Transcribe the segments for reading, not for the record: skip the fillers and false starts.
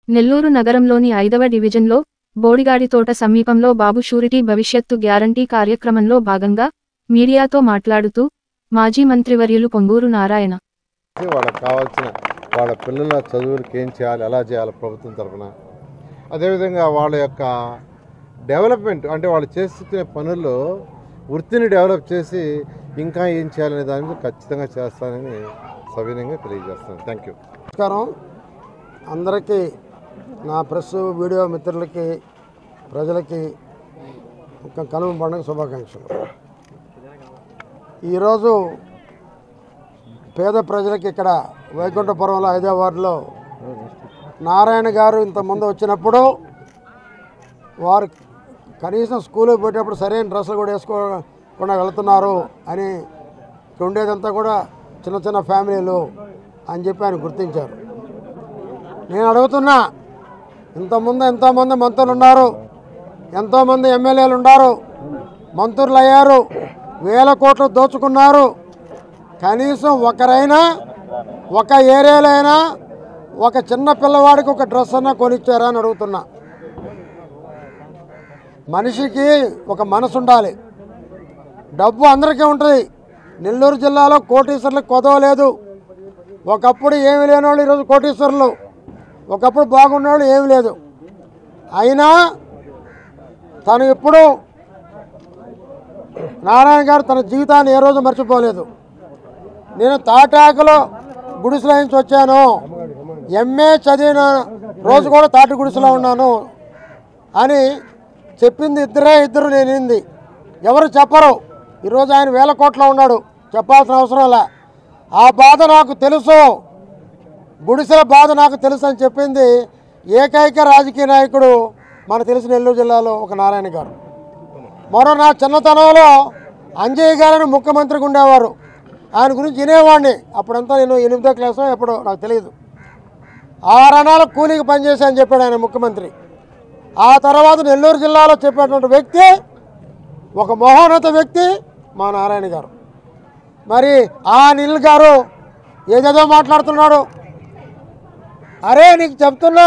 నెల్లూరు నగరంలోని 5వ డివిజన్లో బోడిగాడితోట సమీపంలో బాబు షూరిటీ భవిష్యత్తు గ్యారంటీ కార్యక్రమంలో భాగంగా మీడియాతో మాట్లాడుతూ మాజీ మంత్రివర్యులు పొంగూరు నారాయణ వాళ్ళకి కావాల్సిన వాళ్ళ పిల్లల చదువులకు ఏం చేయాలి, ఎలా చేయాలి ప్రభుత్వం తరఫున, అదేవిధంగా వాళ్ళ యొక్క డెవలప్మెంట్ అంటే వాళ్ళు చేస్తున్న పనుల్లో వృత్తిని డెవలప్ చేసి ఇంకా ఏం చేయాలనే దాని మీద ఖచ్చితంగా చేస్తానని సవినయంగా తెలియజేస్తాను. Thank you. నమస్కారం అందరికీ, నా ప్రెస్ వీడియో మిత్రులకి ప్రజలకి కనుమ పండుగ శుభాకాంక్షలు. ఈరోజు పేద ప్రజలకి ఇక్కడ వైకుంఠపురంలో 5వ వార్డులో నారాయణ గారు ఇంతకుముందు వచ్చినప్పుడు వారు కనీసం స్కూల్కి పోయేటప్పుడు సరైన డ్రెస్సులు కూడా వేసుకోకుండా వెళుతున్నారు అని ఉండేదంతా కూడా చిన్న చిన్న ఫ్యామిలీలు అని చెప్పి ఆయన గుర్తించారు. నేను అడుగుతున్నా, ఇంతకుముందు ఎంతోమంది మంత్రులు ఉన్నారు, ఎంతోమంది ఎమ్మెల్యేలు ఉన్నారు, మంత్రులు అయ్యారు, వేల కోట్లు దోచుకున్నారు. కనీసం ఒకరైనా ఒక ఏరియాలో అయినా ఒక చిన్న పిల్లవాడికి ఒక డ్రెస్ అన్నా కొనిచ్చారా అని అడుగుతున్నా. మనిషికి ఒక మనసు ఉండాలి. డబ్బు అందరికీ ఉంటుంది. నెల్లూరు జిల్లాలో కోటీశ్వరులకు కొదవలేదు. ఒకప్పుడు ఏమి లేని వాళ్ళు ఈరోజు కోటీశ్వరులు, ఒకప్పుడు బాగున్నవాళ్ళు ఏమి లేదు. అయినా తను ఇప్పుడు నారాయణ గారు తన జీవితాన్ని ఏ రోజు మర్చిపోలేదు. నేను తాటాకులో గుడిసెలో నుంచి వచ్చాను, ఎంఏ చదివిన రోజు కూడా తాటి గుడిసెలో ఉన్నాను అని చెప్పింది ఇద్దరు నేనింది. ఎవరు చెప్పరు. ఈరోజు ఆయన వేల కోట్లో ఉన్నాడు, చెప్పాల్సిన అవసరం లే. ఆ బాధ నాకు తెలుసు, గుడిసెల బాధ నాకు తెలుసు అని చెప్పింది ఏకైక రాజకీయ నాయకుడు మనకు తెలిసిన నెల్లూరు జిల్లాలో ఒక నారాయణ గారు. మరో నా చిన్నతనంలో అంజయ్య గారని ముఖ్యమంత్రిగా ఉండేవారు. ఆయన గురించి వినేవాడిని. అప్పుడంతా నేను 8వ క్లాసో ఎప్పుడో నాకు తెలియదు. 6 అణాలు కూలీకి పనిచేసి అని చెప్పాడు ఆయన ముఖ్యమంత్రి. ఆ తర్వాత నెల్లూరు జిల్లాలో చెప్పేటువంటి వ్యక్తి, ఒక మహోన్నత వ్యక్తి మా నారాయణ గారు. మరి ఆ అనిల్ గారు ఏదేదో మాట్లాడుతున్నాడు. అరే నీకు చెప్తున్నా,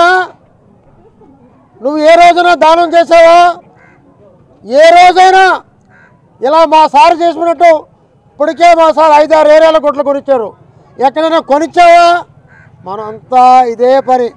నువ్వు ఏ రోజైనా దానం చేసావా? ఏ రోజైనా ఇలా మా సార్ చేసుకున్నట్టు ఇప్పటికే మా సార్ 5-6 ఏరియాల కొట్లు కొనిచ్చారు. ఎక్కడైనా కొనిచ్చావా? మనం అంతా ఇదే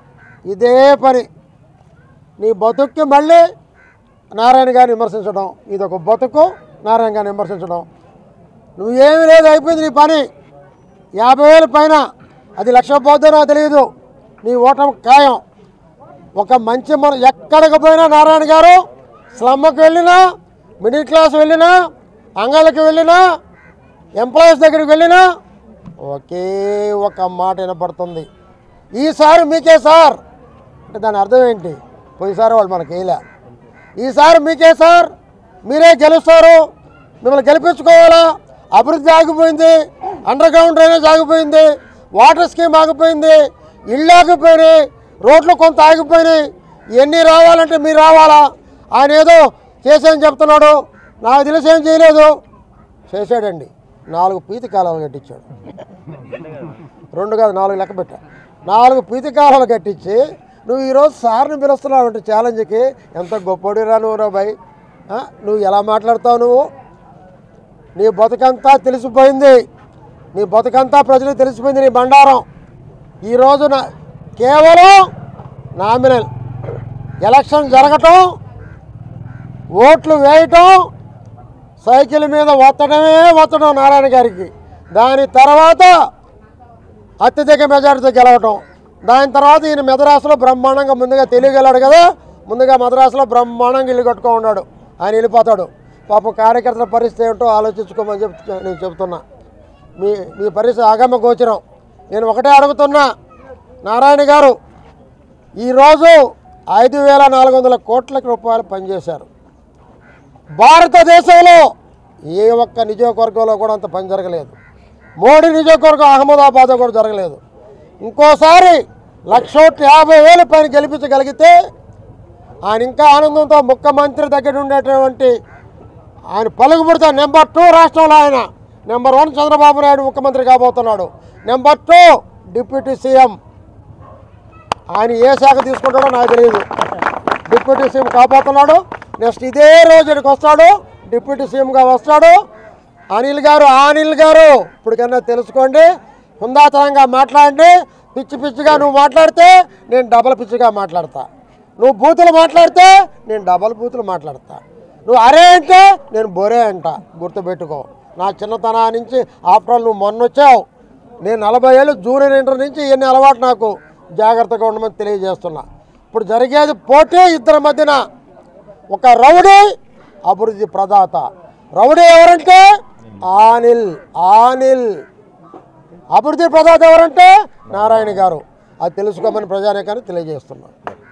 పని. నీ బతుక్కి మళ్ళీ నారాయణ గారిని విమర్శించడం, ఇదొక బతుకు. నారాయణ గారిని విమర్శించడం, నువ్వేమీ లేదు, అయిపోయింది నీ పని. 50,000 పైన, అది 1,00,000 పోతుందో తెలియదు. నీ ఓటమి ఖాయం. ఒక మంచి ఎక్కడికి పోయినా నారాయణ గారు స్లమ్కి వెళ్ళినా, మిడిల్ క్లాస్ వెళ్ళినా, అంగళ్ళకి వెళ్ళినా, ఎంప్లాయీస్ దగ్గరికి వెళ్ళినా ఒకే ఒక మాట వినపడుతుంది, ఈసారి మీకే సార్. అంటే దాని అర్థం ఏంటి? పోయినసారి వాళ్ళు మనకి వేయలే, ఈసారి మీకే సార్, మీరే గెలుస్తారు, మిమ్మల్ని గెలిపించుకోవాలా. అభివృద్ధి ఆగిపోయింది, అండర్ గ్రౌండ్ డ్రైనేజ్ ఆగిపోయింది, వాటర్ స్కీమ్ ఆగిపోయింది, ఇళ్ళు ఆగిపోయినాయి, రోడ్లు కొంత ఆగిపోయినాయి. ఇవన్నీ రావాలంటే మీరు రావాలా. ఆయన ఏదో చేసేయని చెప్తున్నాడు, నాకు తెలిసి ఏం చేయలేదు. చేశాడండి. 4 పీతి కాలాలు కట్టించాడు. 2 కాదు 4 లెక్క పెట్టా. 4 పీతి కాలాలు కట్టించి నువ్వు ఈరోజు సార్ని పిలుస్తున్నావు అంటే ఛాలెంజ్కి. ఎంత గొప్పడిరా నువ్వు రా భయ్. నువ్వు ఎలా మాట్లాడతావు? నువ్వు నీ బతుకంతా తెలిసిపోయింది, నీ బతుకంతా ప్రజలకు తెలిసిపోయింది, నీ బండారం. ఈరోజు కేవలం నామినల్ ఎలక్షన్ జరగటం, ఓట్లు వేయటం, సైకిల్ మీద ఒత్తడం నారాయణ గారికి. దాని తర్వాత అత్యధిక మెజారిటీతో గెలవటం. దాని తర్వాత ఈయన మద్రాసులో బ్రహ్మాండంగా ముందుగా తెలియగలడు కదా, ముందుగా మద్రాసులో బ్రహ్మాండంగా ఇల్లు కట్టుకో ఉన్నాడు. ఆయన వెళ్ళిపోతాడు. పాపం కార్యకర్తల పరిస్థితి ఏమిటో ఆలోచించుకోమని నేను చెప్తున్నా. మీ పరిస్థితి ఆగమ గోచరం. నేను ఒకటే అడుగుతున్నా, నారాయణ గారు ఈరోజు 5,400 కోట్ల రూపాయలు పనిచేశారు. భారతదేశంలో ఏ ఒక్క నియోజకవర్గంలో కూడా అంత పని జరగలేదు. మోడీ నియోజకవర్గం అహ్మదాబాద్లో కూడా జరగలేదు. ఇంకోసారి 1,50,000 పైన గెలిపించగలిగితే ఆయన ఇంకా ఆనందంతో ముఖ్యమంత్రి దగ్గర ఉండేటువంటి ఆయన పలుకుబడితే నెంబర్ 2 రాష్ట్రంలో ఆయన, నెంబర్ 1 చంద్రబాబు నాయుడు ముఖ్యమంత్రి కాబోతున్నాడు, నెంబర్ 2 డిప్యూటీ సీఎం ఆయన ఏ శాఖ తీసుకుంటాడో నాకు తెలియదు. Deputy CM కాపాడుతున్నాడు. నెక్స్ట్ ఇదే రోజు ఇక్కడికి వస్తాడు, డిప్యూటీ సీఎంగా వస్తాడు. అనిల్ గారు ఇప్పటికన్నా తెలుసుకోండి, హుందాతనంగా మాట్లాడండి. పిచ్చి పిచ్చిగా నువ్వు మాట్లాడితే నేను డబల్ పిచ్చిగా మాట్లాడతా. నువ్వు బూతులు మాట్లాడితే నేను డబల్ బూతులు మాట్లాడతా. నువ్వు అరే అంటే నేను బొరే అంట. గుర్తుపెట్టుకో. నా చిన్నతనా నుంచి ఆఫ్టర్ ఆల్ నువ్వు మొన్న వచ్చావు. నేను 40 ఏళ్ళు జూనియర్ ఇంటర్ నుంచి ఇవన్నీ అలవాటు. నాకు జాగ్రత్తగా ఉండమని తెలియజేస్తున్నా. ఇప్పుడు జరిగేది పోటీ ఇద్దరి మధ్యన. ఒక రౌడీ అభివృద్ధి ప్రదాత. రౌడీ ఎవరంటే అనిల్. అభివృద్ధి ప్రదాత ఎవరంటే నారాయణ గారు. అది తెలుసుకోమని ప్రజానేకాన్ని తెలియజేస్తున్నా.